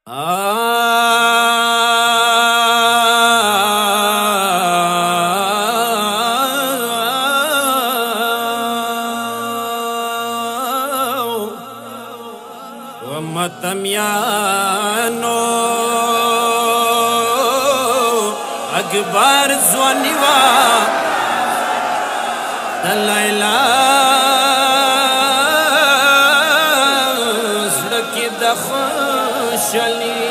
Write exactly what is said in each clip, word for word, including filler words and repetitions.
ومتمیانو اکبر زوانی وا دلیلا زړکی د خوشالي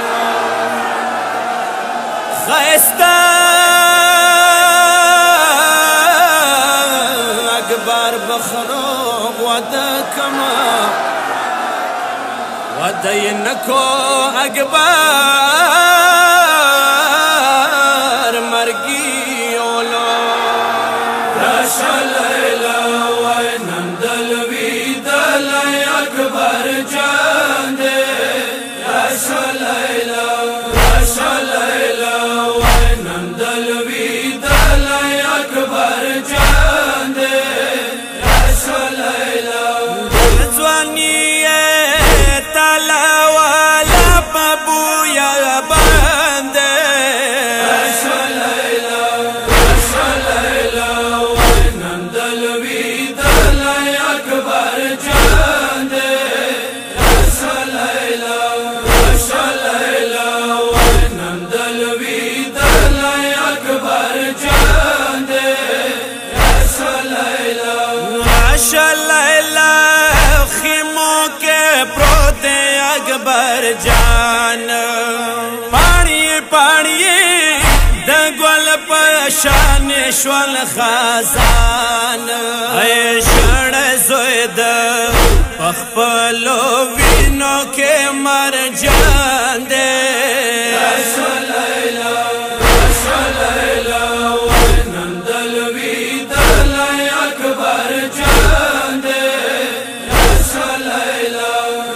خسته اکبر بخرو ودا کما ودینکو اکبر مرگی اولو راشا لیلا وینم دلوی دلی اکبر جان دے راشا لیلا راشا لیلا وینم دلوی دلی اکبر جان دے راشا لیلا دلزوانی اکبر جان پانی پانی د ګل پشان شول خزان اے شړ زوی د پخپلو وینو کې مر جان دے رسول الله رسول الله ونن دلوی دل اکبر جان دے رسول الله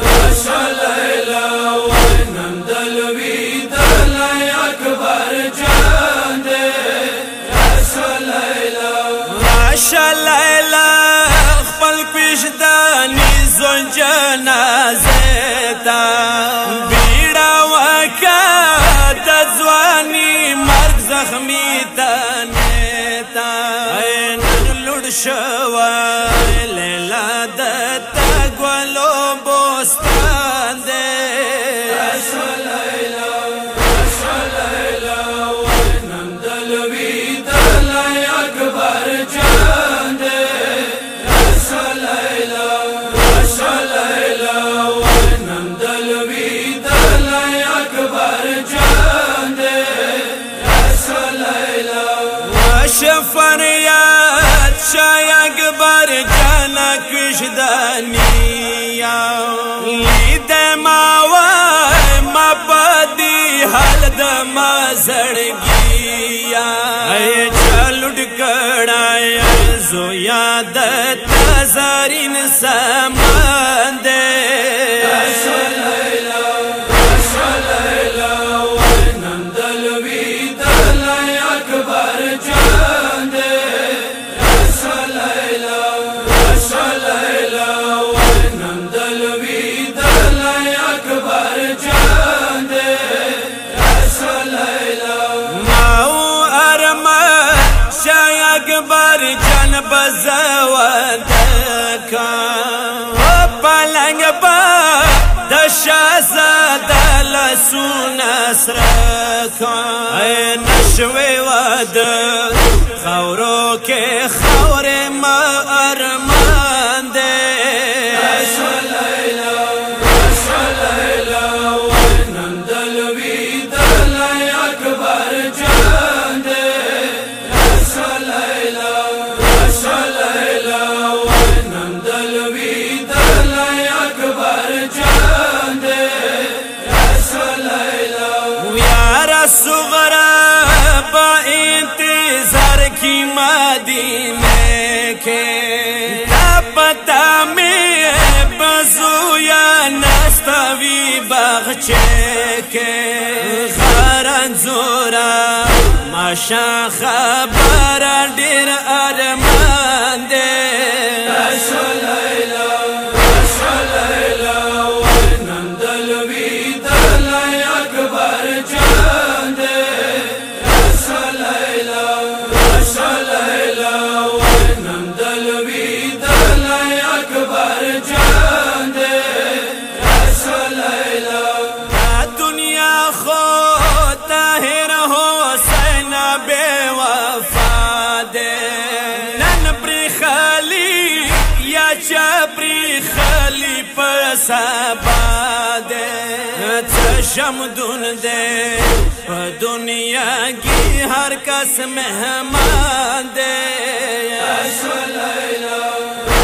شلیلا خپل پیشدانی زون جنازه تا بیڑا وکا د ځواني مرګ زخمی تنتا نن لړ شوا لیلا د تګولو بوستان دے شلیلا شلیلا ونن دلوی دل اکبر جان دے رسول الله رسول الله ونن دلوی دل اکبر جان دے رسول الله وشفریات شای اکبر جان کشدانی لید ما وای ما پدی حال د ما زړګي اے چلوډ کړای زو یاد تزارین سامان دے رسول الله رسول الله ونن دلوی دل اکبر جان دے رسول الله رسول الله ونن دلوی دل اکبر جان دے رسول الله اکبر جان بزوان دکا پلنگ با د شازاده لسون اسرکا نشوی ود خورو کې خور ما ارمان دے رسول الله رسول الله ونن دلوی دل اکبر جان دے صغرا با انتظار کی مدینے کے پتا میں بزو یا نستوی باغچے کے غران زورا ماشا خبر ډیر ارمان دے رسول الله رسول الله ونن دلوی دل शमदुन दे दुनिया की हर कस मेहमान दे